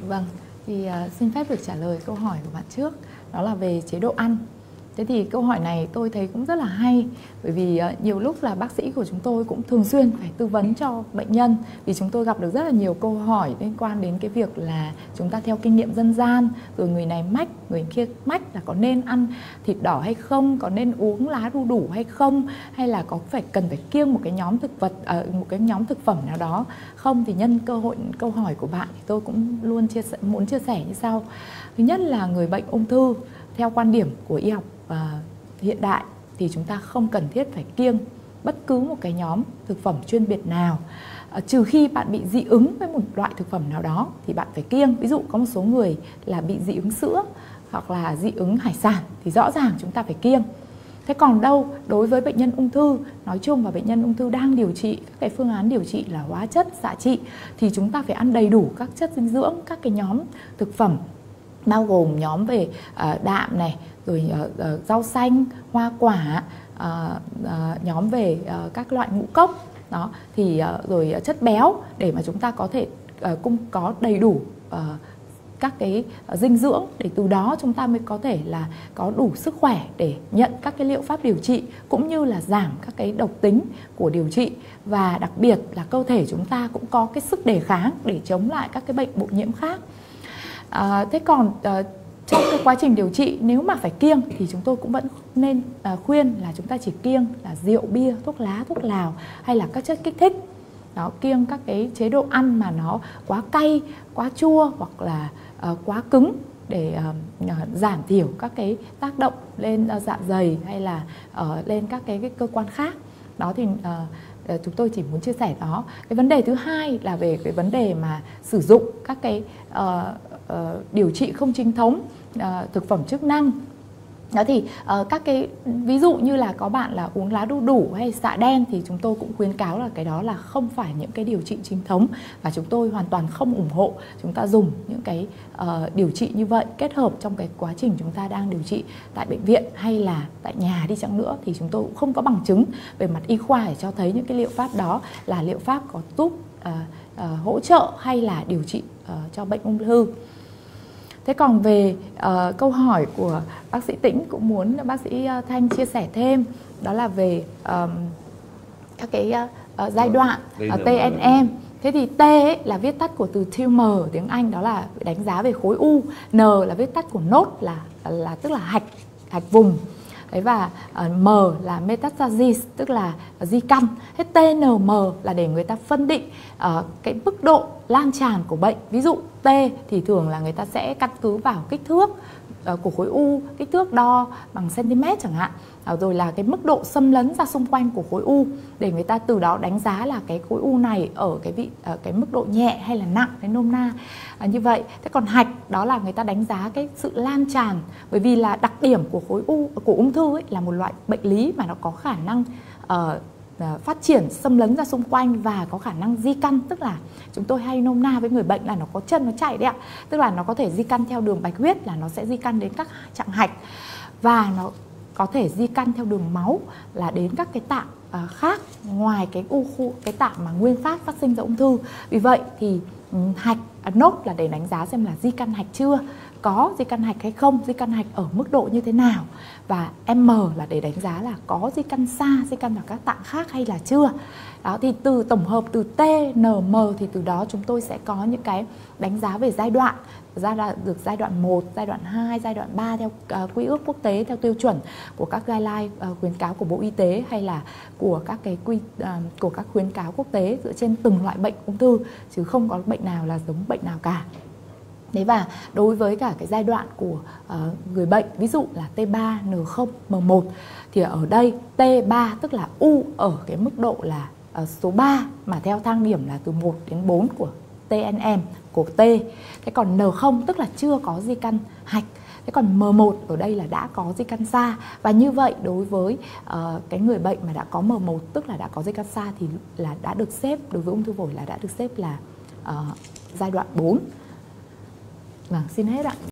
Vâng, thì xin phép được trả lời câu hỏi của bạn trước, đó là về chế độ ăn. Thế thì câu hỏi này tôi thấy cũng rất là hay, bởi vì nhiều lúc là bác sĩ của chúng tôi cũng thường xuyên phải tư vấn cho bệnh nhân, vì chúng tôi gặp được rất là nhiều câu hỏi liên quan đến cái việc là chúng ta theo kinh nghiệm dân gian, rồi người này mách, người kia mách là có nên ăn thịt đỏ hay không, có nên uống lá đu đủ hay không, hay là cần phải kiêng một cái nhóm một cái nhóm thực phẩm nào đó không. Thì nhân câu hỏi của bạn thì tôi cũng luôn muốn chia sẻ như sau. Thứ nhất là người bệnh ung thư theo quan điểm của y học hiện đại thì chúng ta không cần thiết phải kiêng bất cứ một cái nhóm thực phẩm chuyên biệt nào, trừ khi bạn bị dị ứng với một loại thực phẩm nào đó thì bạn phải kiêng. Ví dụ có một số người là bị dị ứng sữa hoặc là dị ứng hải sản thì rõ ràng chúng ta phải kiêng. Thế còn đối với bệnh nhân ung thư nói chung và bệnh nhân ung thư đang điều trị các cái phương án điều trị là hóa chất, xạ trị, thì chúng ta phải ăn đầy đủ các chất dinh dưỡng, các cái nhóm thực phẩm bao gồm nhóm về đạm này, rồi rau xanh, hoa quả, nhóm về các loại ngũ cốc đó, thì rồi chất béo, để mà chúng ta có thể có đầy đủ các cái dinh dưỡng, để từ đó chúng ta mới có thể là có đủ sức khỏe để nhận các cái liệu pháp điều trị, cũng như là giảm các cái độc tính của điều trị, và đặc biệt là cơ thể chúng ta cũng có cái sức đề kháng để chống lại các cái bệnh bội nhiễm khác. Thế còn trong cái quá trình điều trị, nếu mà phải kiêng thì chúng tôi cũng vẫn nên khuyên là chúng ta chỉ kiêng là rượu, bia, thuốc lá, thuốc lào hay là các chất kích thích. Đó, kiêng các cái chế độ ăn mà nó quá cay, quá chua hoặc là quá cứng, để giảm thiểu các cái tác động lên dạ dày hay là lên các cái cơ quan khác. Đó thì chúng tôi chỉ muốn chia sẻ đó. Cái vấn đề thứ hai là về cái vấn đề mà sử dụng các cái điều trị không chính thống, thực phẩm chức năng. Đó thì các cái ví dụ như là có bạn là uống lá đu đủ hay xạ đen, thì chúng tôi cũng khuyến cáo là cái đó là không phải những cái điều trị chính thống, và chúng tôi hoàn toàn không ủng hộ chúng ta dùng những cái điều trị như vậy kết hợp trong cái quá trình chúng ta đang điều trị tại bệnh viện hay là tại nhà đi chăng nữa, thì chúng tôi cũng không có bằng chứng về mặt y khoa để cho thấy những cái liệu pháp đó là liệu pháp có giúp hỗ trợ hay là điều trị cho bệnh ung thư. Thế còn về câu hỏi của bác sĩ Tĩnh, cũng muốn bác sĩ Thanh chia sẻ thêm, đó là về các cái giai đoạn TNM. Thế thì T ấy là viết tắt của từ tumor tiếng Anh, đó là đánh giá về khối u. N là viết tắt của node, là tức là hạch vùng. Đấy, và M là metastasis, tức là di căn. Hết TNM là để người ta phân định cái mức độ lan tràn của bệnh. Ví dụ T thì thường là người ta sẽ căn cứ vào kích thước của khối u, kích thước đo bằng cm chẳng hạn, rồi là cái mức độ xâm lấn ra xung quanh của khối u, để người ta từ đó đánh giá là cái khối u này ở cái mức độ nhẹ hay là nặng, cái nôm na như vậy. Thế còn hạch đó là người ta đánh giá cái sự lan tràn, bởi vì là đặc điểm của khối u, của ung thư ấy, là một loại bệnh lý mà nó có khả năng phát triển xâm lấn ra xung quanh và có khả năng di căn, tức là chúng tôi hay nôm na với người bệnh là nó có chân nó chạy đấy ạ, tức là nó có thể di căn theo đường bạch huyết, là nó sẽ di căn đến các trạng hạch, và nó có thể di căn theo đường máu là đến các cái tạng khác ngoài cái tạng mà nguyên phát sinh ra ung thư. Vì vậy thì hạch nốt là để đánh giá xem là di căn hạch chưa, có di căn hạch hay không, di căn hạch ở mức độ như thế nào, và M là để đánh giá là có di căn xa, di căn vào các tạng khác hay là chưa. Đó thì từ tổng hợp từ T, N, M thì từ đó chúng tôi sẽ có những cái đánh giá về giai đoạn, được giai đoạn 1, giai đoạn 2, giai đoạn 3 theo quy ước quốc tế, theo tiêu chuẩn của các guideline khuyến cáo của Bộ Y tế, hay là của các các khuyến cáo quốc tế dựa trên từng loại bệnh ung thư, chứ không có bệnh nào là giống bệnh nào cả. Đấy, và đối với cả cái giai đoạn của người bệnh, ví dụ là T3, N0, M1, thì ở đây T3 tức là U ở cái mức độ là số 3, mà theo thang điểm là từ 1 đến 4 của TNM của T. Thế còn N0 tức là chưa có di căn hạch. Thế còn M1 ở đây là đã có di căn xa. Và như vậy đối với cái người bệnh mà đã có M1 tức là đã có di căn xa thì là đã được xếp, đối với ung thư phổi là đã được xếp là giai đoạn 4. Vâng, xin hết ạ.